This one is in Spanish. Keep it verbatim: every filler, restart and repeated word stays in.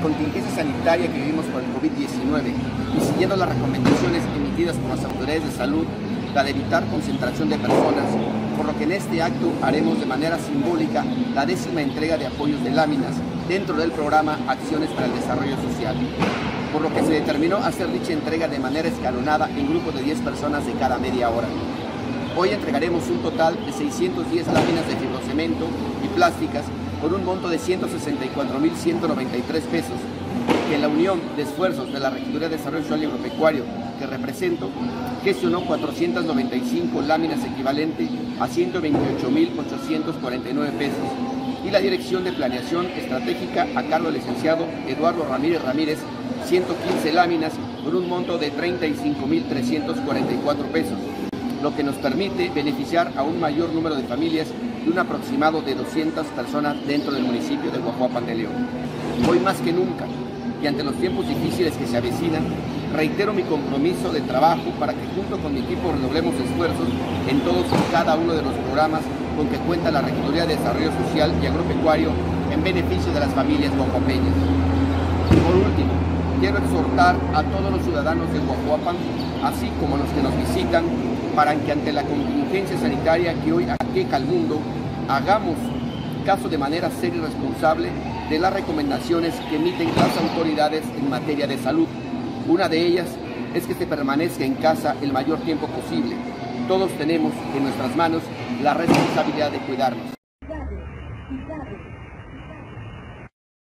contingencia sanitaria que vivimos por el COVID diecinueve y siguiendo las recomendaciones emitidas por las autoridades de salud, la de evitar concentración de personas, por lo que en este acto haremos de manera simbólica la décima entrega de apoyos de láminas dentro del programa Acciones para el Desarrollo Social, por lo que se determinó hacer dicha entrega de manera escalonada en grupos de diez personas de cada media hora. Hoy entregaremos un total de seiscientas diez láminas de fibrocemento y plásticas con un monto de ciento sesenta y cuatro mil ciento noventa y tres pesos, que en la unión de esfuerzos de la Regiduría de Desarrollo Social y Agropecuario que represento, gestionó cuatrocientas noventa y cinco láminas equivalente a ciento veintiocho mil ochocientos cuarenta y nueve pesos, y la Dirección de Planeación Estratégica a cargo del licenciado Eduardo Ramírez Ramírez, ciento quince láminas por un monto de treinta y cinco mil trescientos cuarenta y cuatro pesos, lo que nos permite beneficiar a un mayor número de familias y un aproximado de doscientas personas dentro del municipio de Guajuapan de León. Hoy más que nunca, y ante los tiempos difíciles que se avecinan, reitero mi compromiso de trabajo para que junto con mi equipo redoblemos esfuerzos en todos y cada uno de los programas con que cuenta la Regiduría de Desarrollo Social y Agropecuario en beneficio de las familias guajuapeñas. Y por último, quiero exhortar a todos los ciudadanos de Guajuapan, así como los que nos visitan, para que ante la contingencia sanitaria que hoy aqueja al mundo, hagamos caso de manera seria y responsable de las recomendaciones que emiten las autoridades en materia de salud. Una de ellas es que se permanezca en casa el mayor tiempo posible. Todos tenemos en nuestras manos la responsabilidad de cuidarnos.